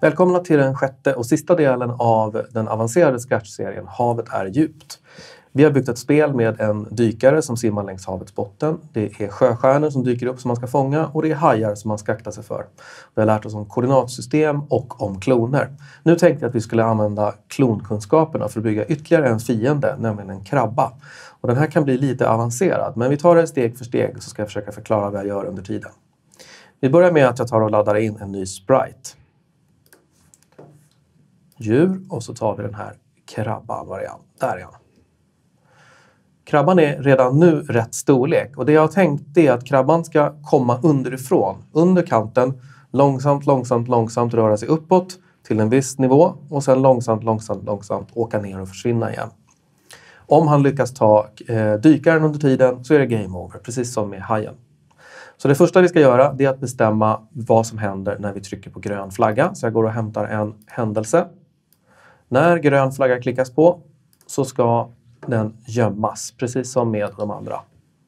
Välkomna till den sjätte och sista delen av den avancerade Scratch-serien Havet är djupt. Vi har byggt ett spel med en dykare som simmar längs havets botten. Det är sjöstjärnor som dyker upp som man ska fånga och det är hajar som man ska akta sig för. Vi har lärt oss om koordinatsystem och om kloner. Nu tänkte jag att vi skulle använda klonkunskaperna för att bygga ytterligare en fiende, nämligen en krabba. Och den här kan bli lite avancerad, men vi tar det steg för steg så ska jag försöka förklara vad jag gör under tiden. Vi börjar med att jag tar och laddar in en ny sprite. Djur och så tar vi den här krabban-variant. Där är han. Krabban är redan nu rätt storlek och det jag har tänkt är att krabban ska komma underifrån, under kanten, långsamt röra sig uppåt till en viss nivå och sen långsamt åka ner och försvinna igen. Om han lyckas ta dykaren under tiden så är det game over, precis som med hajen. Så det första vi ska göra är att bestämma vad som händer när vi trycker på grön flagga. Så jag går och hämtar en händelse. När grön flagga klickas på så ska den gömmas, precis som med de andra.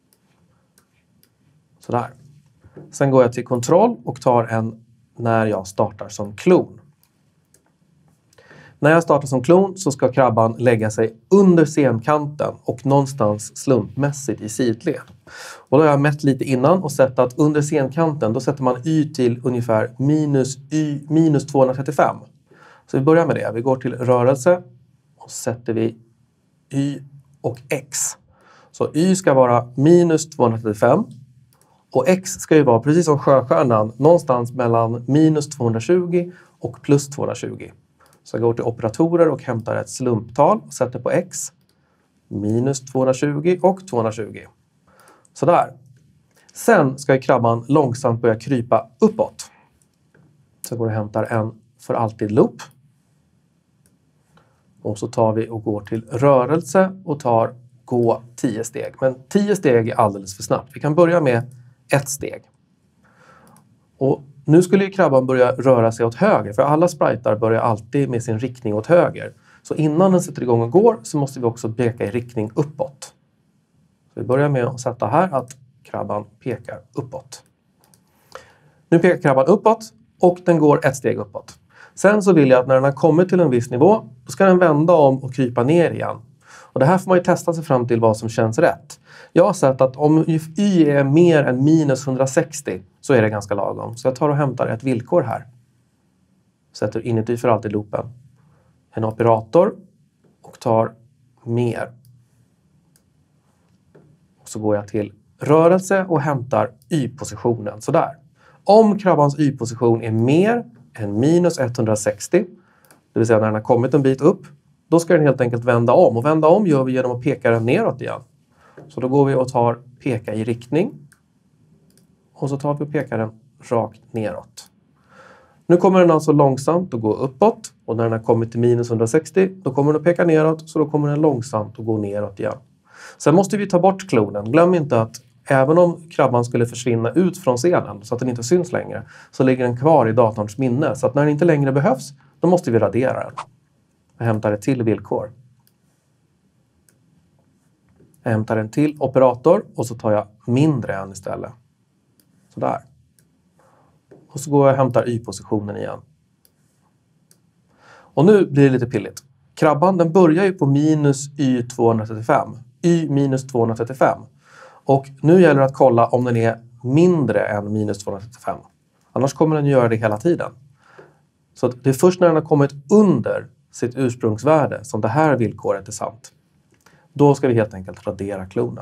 Sådär. Sen går jag till kontroll och tar en när jag startar som klon. När jag startar som klon så ska krabban lägga sig under scenkanten och någonstans slumpmässigt i sidled. Och då har jag mätt lite innan och sett att under scenkanten då sätter man y till ungefär minus 235. Så vi börjar med det. Vi går till rörelse och sätter vi y och x. Så y ska vara minus 235 och x ska ju vara precis som sjöstjärnan någonstans mellan minus 220 och plus 220. Så jag går till operatorer och hämtar ett slumptal och sätter på x. Minus 220 och 220. Sådär. Sen ska krabban långsamt börja krypa uppåt. Så jag går och hämtar en för alltid loop. Och så tar vi och går till rörelse och tar gå 10 steg. Men 10 steg är alldeles för snabbt. Vi kan börja med ett steg. Och nu skulle ju krabban börja röra sig åt höger. För alla spritar börjar alltid med sin riktning åt höger. Så innan den sätter igång och går så måste vi också peka i riktning uppåt. Så vi börjar med att sätta här att krabban pekar uppåt. Nu pekar krabban uppåt och den går ett steg uppåt. Sen så vill jag att när den har kommit till en viss nivå då ska den vända om och krypa ner igen. Och det här får man ju testa sig fram till vad som känns rätt. Jag har sett att om y är mer än minus 160 så är det ganska lagom. Så jag tar och hämtar ett villkor här. Sätter inuti för alltid loopen. En operator och tar mer. Och så går jag till rörelse och hämtar y-positionen. Sådär. Om krabbans y-position är mer än minus 160, det vill säga när den har kommit en bit upp, då ska den helt enkelt vända om. Och vända om gör vi genom att peka den neråt igen. Så då går vi och tar peka i riktning. Och så tar vi och pekar den rakt neråt. Nu kommer den alltså långsamt att gå uppåt. Och när den har kommit till minus 160, då kommer den att peka neråt. Så då kommer den långsamt att gå neråt igen. Sen måste vi ta bort klonen. Glöm inte att även om krabban skulle försvinna ut från scenen så att den inte syns längre, så ligger den kvar i datorns minne. Så att när den inte längre behövs, då måste vi radera den. Jag hämtar ett till villkor. Jag hämtar en till operator och så tar jag mindre än istället. Sådär. Och så går jag och hämtar y-positionen igen. Och nu blir det lite pilligt. Krabban den börjar ju på minus y235. Y minus 235. Och nu gäller det att kolla om den är mindre än minus 235. Annars kommer den göra det hela tiden. Så det är först när den har kommit under sitt ursprungsvärde som det här villkoret är sant. Då ska vi helt enkelt radera klonen.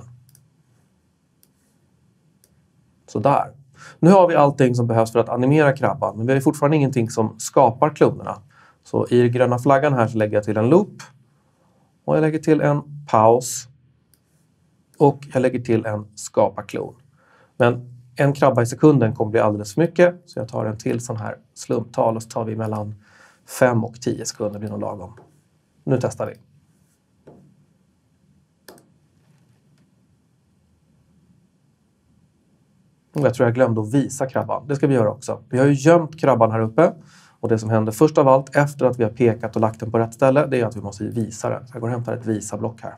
Sådär. Nu har vi allting som behövs för att animera krabban. Men vi har fortfarande ingenting som skapar klonerna. Så i gröna flaggan här så lägger jag till en loop. Och jag lägger till en paus. Och jag lägger till en skapa klon. Men en krabba i sekunden kommer bli alldeles för mycket. Så jag tar en till sån här slumptal och så tar vi mellan 5 och 10 sekunder. Det blir nog lagom. Nu testar vi. Jag tror jag glömde att visa krabban. Det ska vi göra också. Vi har ju gömt krabban här uppe. Och det som händer först av allt efter att vi har pekat och lagt den på rätt ställe, det är att vi måste visa den. Så jag går och hämtar ett visa-block här.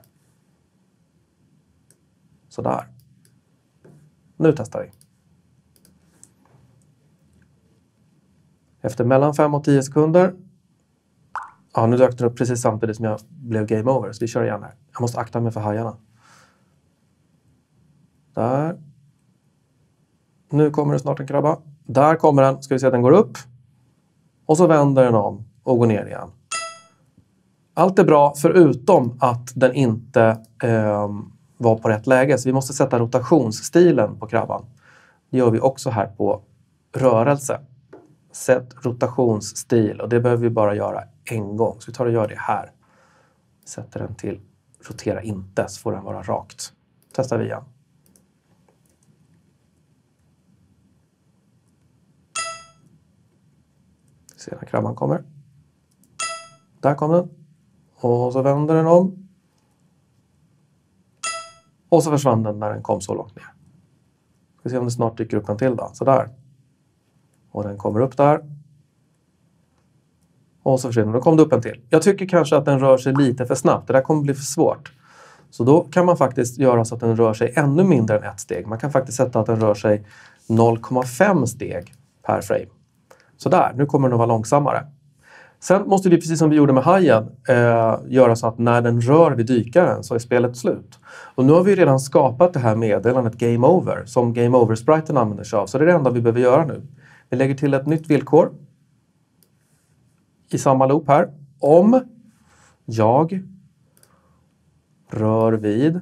Sådär. Nu testar vi. Efter mellan 5 och 10 sekunder. Ja, nu dök den upp precis samtidigt som jag blev game over. Så vi kör igen här. Jag måste akta mig för hajarna. Där. Nu kommer det snart en krabba. Där kommer den. Ska vi se att den går upp. Och så vänder den om och går ner igen. Allt är bra förutom att den inte var på rätt läge. Så vi måste sätta rotationsstilen på krabban. Det gör vi också här på rörelse. Sätt rotationsstil. Och det behöver vi bara göra en gång. Så vi tar och gör det här. Sätter den till rotera inte så får den vara rakt. Testar vi igen. Se när krabban kommer. Där kom den. Och så vänder den om. Och så försvann den när den kom så långt ner. Ska se om det snart dyker upp en till då. Sådär. Och den kommer upp där. Och så försvinner den. Då kom det upp en till. Jag tycker kanske att den rör sig lite för snabbt. Det där kommer bli för svårt. Så då kan man faktiskt göra så att den rör sig ännu mindre än ett steg. Man kan faktiskt sätta att den rör sig 0,5 steg per frame. Sådär, nu kommer den att vara långsammare. Sen måste vi, precis som vi gjorde med hajen, göra så att när den rör vid dykaren så är spelet slut. Och nu har vi redan skapat det här meddelandet Game Over som Game Over-spriten använder sig av. Så det är det enda vi behöver göra nu. Vi lägger till ett nytt villkor i samma loop här. Om jag rör vid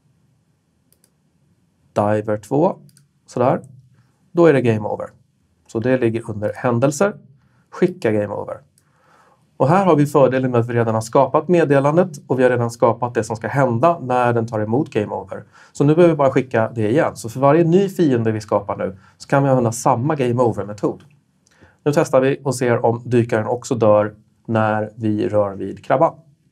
Diver 2, sådär, då är det Game Over. Så det ligger under händelser, skicka Game Over. Och här har vi fördelen med att vi redan har skapat meddelandet och vi har redan skapat det som ska hända när den tar emot Game Over. Så nu behöver vi bara skicka det igen. Så för varje ny fiende vi skapar nu så kan vi använda samma Game Over-metod. Nu testar vi och ser om dykaren också dör när vi rör vid krabban.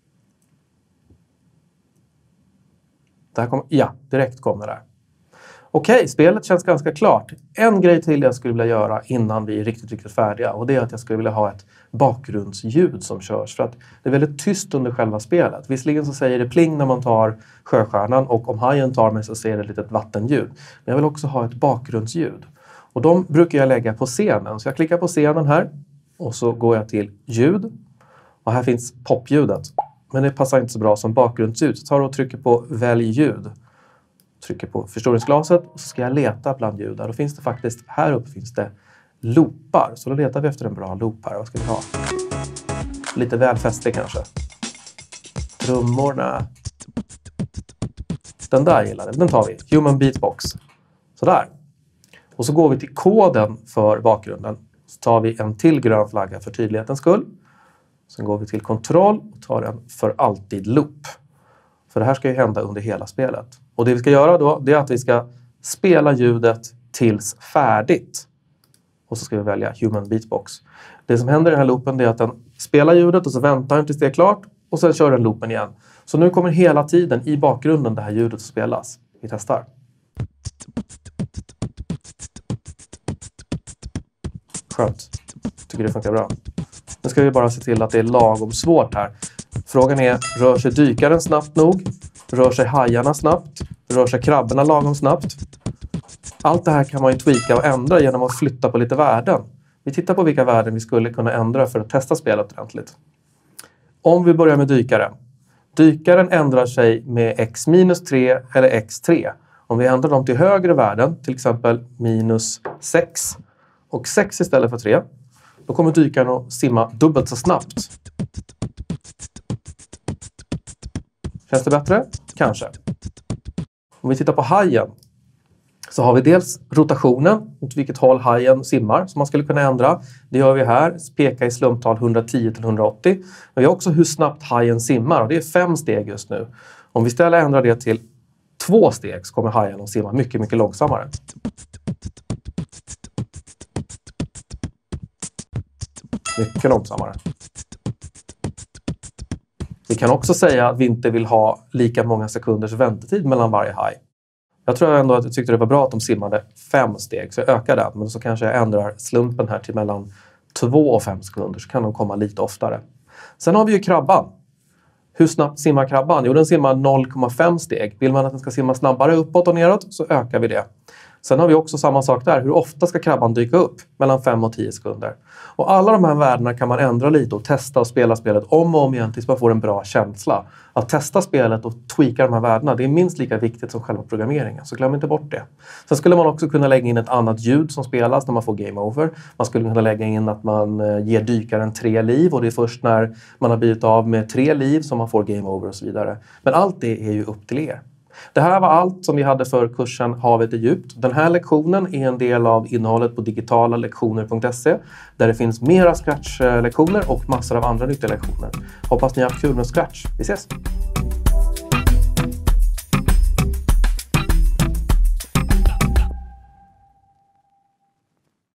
Där kom, ja, direkt kom det där. Okej, spelet känns ganska klart. En grej till jag skulle vilja göra innan vi är riktigt färdiga. Och det är att jag skulle vilja ha ett bakgrundsljud som körs. För att det är väldigt tyst under själva spelet. Visserligen så säger det pling när man tar sjöstjärnan. Och om hajen tar mig så ser det ett litet vattenljud. Men jag vill också ha ett bakgrundsljud. Och de brukar jag lägga på scenen. Så jag klickar på scenen här. Och så går jag till ljud. Och här finns popljudet. Men det passar inte så bra som bakgrundsljud. Så tar jag och trycker på välj ljud. Trycker på förstoringsglaset och så ska jag leta bland ljud. Då finns det faktiskt, här uppe finns det loopar. Så då letar vi efter en bra loop här. Vad ska vi ha? Lite väl fästig kanske. Trummorna. Den där gillar det. Den tar vi. Human Beatbox. Sådär. Och så går vi till koden för bakgrunden. Så tar vi en till grön flagga för tydlighetens skull. Sen går vi till kontroll och tar en för alltid loop. För det här ska ju hända under hela spelet. Och det vi ska göra då, det är att vi ska spela ljudet tills färdigt. Och så ska vi välja Human Beatbox. Det som händer i den här loopen är att den spelar ljudet och så väntar den tills det är klart. Och sen kör den loopen igen. Så nu kommer hela tiden i bakgrunden det här ljudet att spelas. Vi testar. Skönt. Tycker det funkar bra. Nu ska vi bara se till att det är lagom svårt här. Frågan är, rör sig dykaren snabbt nog? Rör sig hajarna snabbt? Rör sig krabborna lagom snabbt? Allt det här kan man ju tweaka och ändra genom att flytta på lite värden. Vi tittar på vilka värden vi skulle kunna ändra för att testa spelet ordentligt. Om vi börjar med dykaren. Dykaren ändrar sig med x-3 eller x3. Om vi ändrar dem till högre värden, till exempel -6 och 6 istället för 3, då kommer dykaren att simma dubbelt så snabbt. Känns det bättre? Kanske. Om vi tittar på hajen så har vi dels rotationen, åt vilket håll hajen simmar, som man skulle kunna ändra. Det gör vi här, peka i slumptal 110 till 180. Men vi har också hur snabbt hajen simmar och det är 5 steg just nu. Om vi istället ändrar det till 2 steg så kommer hajen att simma mycket långsammare. Mycket långsammare. Vi kan också säga att vi inte vill ha lika många sekunders väntetid mellan varje haj. Jag tror ändå att jag tyckte det var bra att de simmade 5 steg, så jag ökar den. Men så kanske jag ändrar slumpen här till mellan 2 och 5 sekunder, så kan de komma lite oftare. Sen har vi ju krabban. Hur snabbt simmar krabban? Jo, den simmar 0,5 steg. Vill man att den ska simma snabbare uppåt och neråt så ökar vi det. Sen har vi också samma sak där. Hur ofta ska krabban dyka upp? Mellan 5 och 10 sekunder. Och alla de här värdena kan man ändra lite och testa och spela spelet om och om igen tills man får en bra känsla. Att testa spelet och tweaka de här värdena, det är minst lika viktigt som själva programmeringen. Så glöm inte bort det. Sen skulle man också kunna lägga in ett annat ljud som spelas när man får game over. Man skulle kunna lägga in att man ger dykaren 3 liv och det är först när man har blivit av med 3 liv som man får game over och så vidare. Men allt det är ju upp till er. Det här var allt som vi hade för kursen Havet är djupt. Den här lektionen är en del av innehållet på digitalalektioner.se där det finns mera Scratch-lektioner och massor av andra nyttiga lektioner. Hoppas ni har haft kul med Scratch. Vi ses!